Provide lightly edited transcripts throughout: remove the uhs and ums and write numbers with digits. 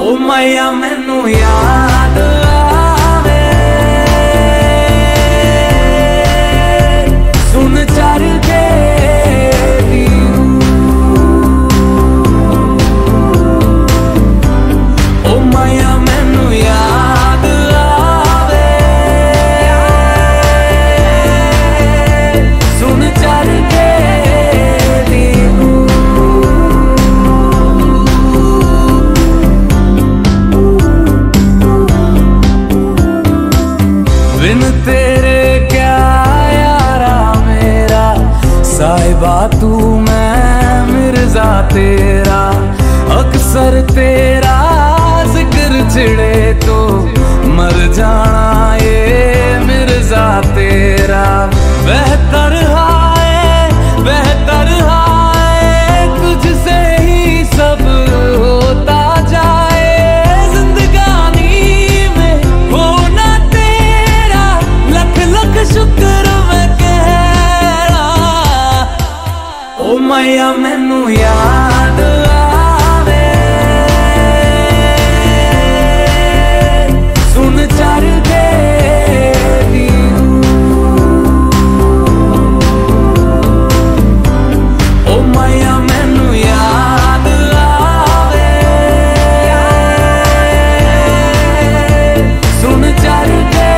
ओ मैया मैनू याद आवे सुन चर के ओ मैया मैनू याद आवे सुन चर के बिन तेरे क्या यारा मेरा साहिबा तू मैं मिर्जा तेरा अक्सर तेरा जिक्र छिड़े तो मर जाना ये मिर्जा तेरा बेहतर हाय तुझसे ही सब होता जाए जिंदगानी में होना तेरा लख लख शुक्र मैं कह रहा ओ मैया मैनू याद आवे सुन चर के ओ मैया मैनू याद आवे सुन चर के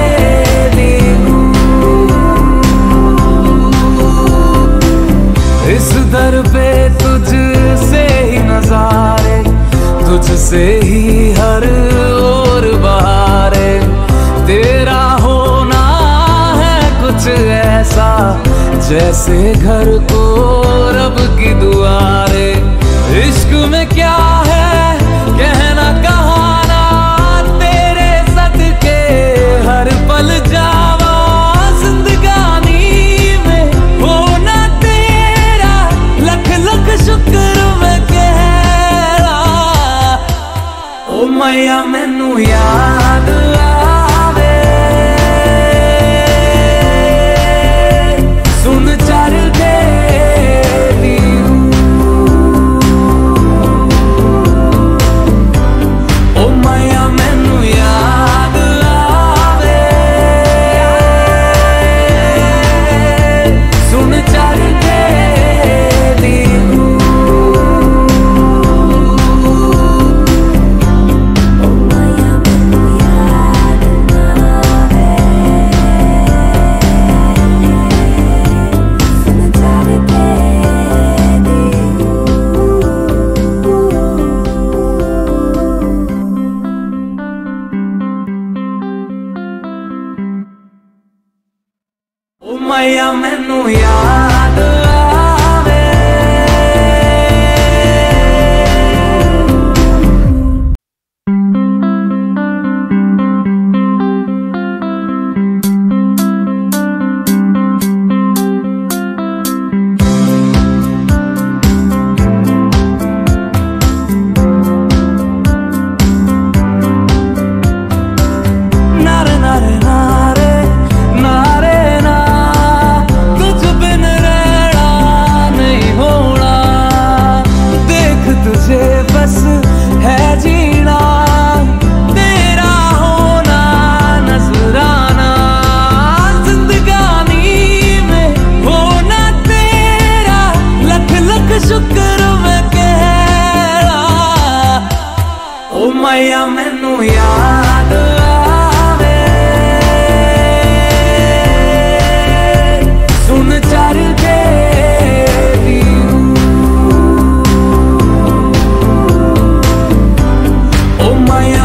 इस दर पे तुझसे ही नजारे तुझसे ही हर ओर बहारे तेरा होना है कुछ ऐसा जैसे घर को रब की दुआरे इश्क में क्या है कहना कहाना तेरे सदके हर पल जावा जिंदगानी में होना तेरा लख लख शुक्र मैं कह रहा ओ मैया मैनू याद आवे सुन चर के ओ मैया मैनू याद आवे सुन चर के ओ मैया मैनू याद आवे नारे नारे नारे नारे ना तुझ बिन रहना नहीं होना देख तुझे बस है जीना तेरा होना नजराना जिंदगानी में होना तेरा लख लख शुक्र मैं कह रहा ओ मैया मैनू याद आवे सुन चर के ओ मैया